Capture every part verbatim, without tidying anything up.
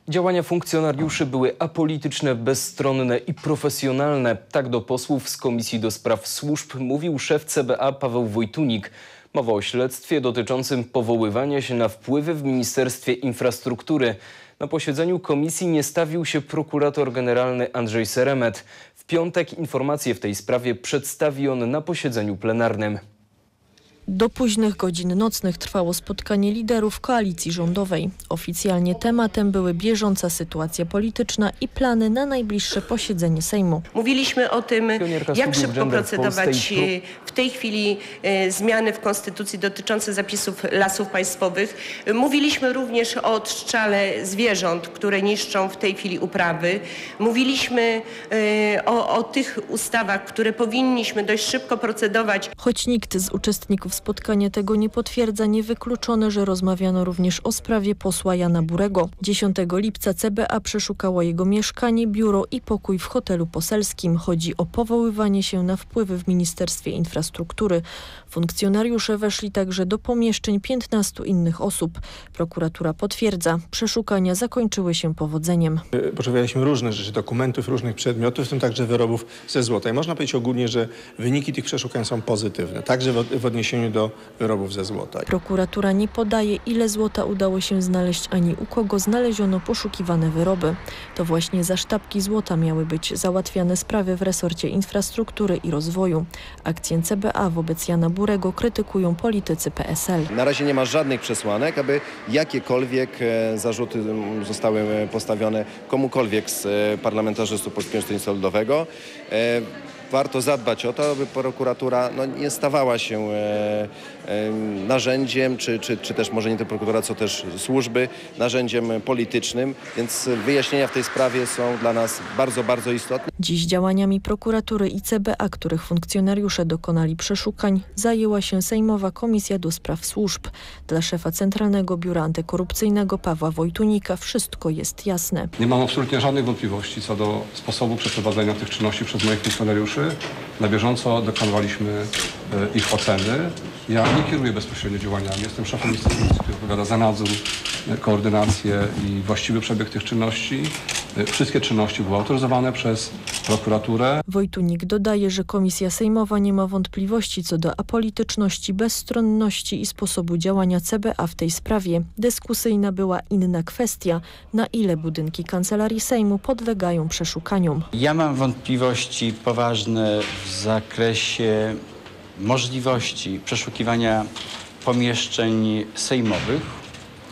Działania funkcjonariuszy były apolityczne, bezstronne i profesjonalne. Tak do posłów z Komisji do Spraw Służb mówił szef C B A Paweł Wojtunik. Mowa o śledztwie dotyczącym powoływania się na wpływy w Ministerstwie Infrastruktury. Na posiedzeniu komisji nie stawił się prokurator generalny Andrzej Seremet. W piątek informacje w tej sprawie przedstawi on na posiedzeniu plenarnym. Do późnych godzin nocnych trwało spotkanie liderów koalicji rządowej. Oficjalnie tematem były bieżąca sytuacja polityczna i plany na najbliższe posiedzenie Sejmu. Mówiliśmy o tym, jak szybko procedować w tej chwili zmiany w Konstytucji dotyczące zapisów Lasów Państwowych. Mówiliśmy również o odstrzale zwierząt, które niszczą w tej chwili uprawy. Mówiliśmy o, o tych ustawach, które powinniśmy dość szybko procedować. Choć nikt z uczestników spotkania tego nie potwierdza, niewykluczone, że rozmawiano również o sprawie posła Jana Burego. dziesiątego lipca C B A przeszukało jego mieszkanie, biuro i pokój w hotelu poselskim. Chodzi o powoływanie się na wpływy w Ministerstwie Infrastruktury. Funkcjonariusze weszli także do pomieszczeń piętnastu innych osób. Prokuratura potwierdza, przeszukania zakończyły się powodzeniem. Poszukaliśmy różnych rzeczy, dokumentów, różnych przedmiotów, w tym także wyrobów ze złota. I można powiedzieć ogólnie, że wyniki tych przeszukań są pozytywne, także w, w odniesieniu do wyrobów ze złota. Prokuratura nie podaje, ile złota udało się znaleźć ani u kogo znaleziono poszukiwane wyroby. To właśnie za sztabki złota miały być załatwiane sprawy w resorcie infrastruktury i rozwoju. Akcję C B A wobec Jana Burego krytykują politycy P S L. Na razie nie ma żadnych przesłanek, aby jakiekolwiek zarzuty zostały postawione komukolwiek z parlamentarzystów Polskiego Stronnictwa Ludowego. Warto zadbać o to, aby prokuratura no, nie stawała się e, e, narzędziem, czy, czy, czy też może nie tylko prokuratura, co też służby, narzędziem politycznym, więc wyjaśnienia w tej sprawie są dla nas bardzo, bardzo istotne. Dziś działaniami prokuratury i C B A, których funkcjonariusze dokonali przeszukań, zajęła się Sejmowa Komisja do Spraw Służb. Dla szefa Centralnego Biura Antykorupcyjnego Pawła Wojtunika wszystko jest jasne. Nie mam absolutnie żadnych wątpliwości co do sposobu przeprowadzenia tych czynności przez moich funkcjonariuszy. Na bieżąco dokonywaliśmy ich oceny. Ja nie kieruję bezpośrednio działaniami. Jestem szefem instytucji, który odpowiada za nadzór, koordynację i właściwy przebieg tych czynności. Wszystkie czynności były autoryzowane przez prokuraturę. Wojtunik dodaje, że Komisja Sejmowa nie ma wątpliwości co do apolityczności, bezstronności i sposobu działania C B A w tej sprawie. Dyskusyjna była inna kwestia, na ile budynki Kancelarii Sejmu podlegają przeszukaniom. Ja mam wątpliwości poważne w zakresie możliwości przeszukiwania pomieszczeń sejmowych.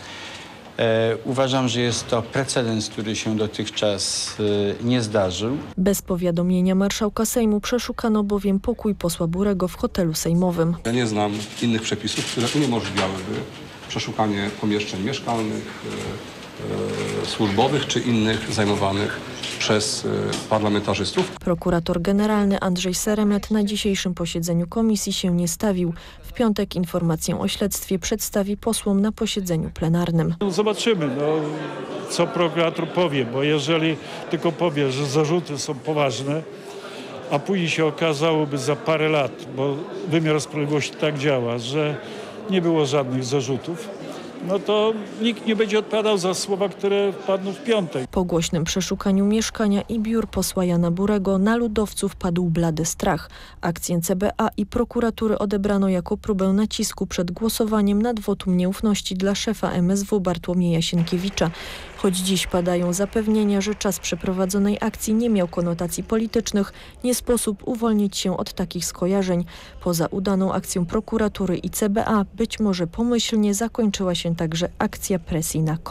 E, uważam, że jest to precedens, który się dotychczas e, nie zdarzył. Bez powiadomienia marszałka Sejmu przeszukano bowiem pokój posła Burego w hotelu sejmowym. Ja nie znam innych przepisów, które uniemożliwiałyby przeszukanie pomieszczeń mieszkalnych, e, e, służbowych czy innych zajmowanych przez parlamentarzystów. Prokurator generalny Andrzej Seremet na dzisiejszym posiedzeniu komisji się nie stawił. W piątek informację o śledztwie przedstawi posłom na posiedzeniu plenarnym. Zobaczymy, no, co prokurator powie, bo jeżeli tylko powie, że zarzuty są poważne, a później się okazałoby za parę lat, bo wymiar sprawiedliwości tak działa, że nie było żadnych zarzutów, no to nikt nie będzie odpowiadał za słowa, które padną w piątek. Po głośnym przeszukaniu mieszkania i biur posła Jana Burego na ludowców padł blady strach. Akcję C B A i prokuratury odebrano jako próbę nacisku przed głosowaniem nad wotum nieufności dla szefa M S W Bartłomieja Sienkiewicza. Choć dziś padają zapewnienia, że czas przeprowadzonej akcji nie miał konotacji politycznych, nie sposób uwolnić się od takich skojarzeń. Poza udaną akcją prokuratury i C B A być może pomyślnie zakończyła się także akcja presji na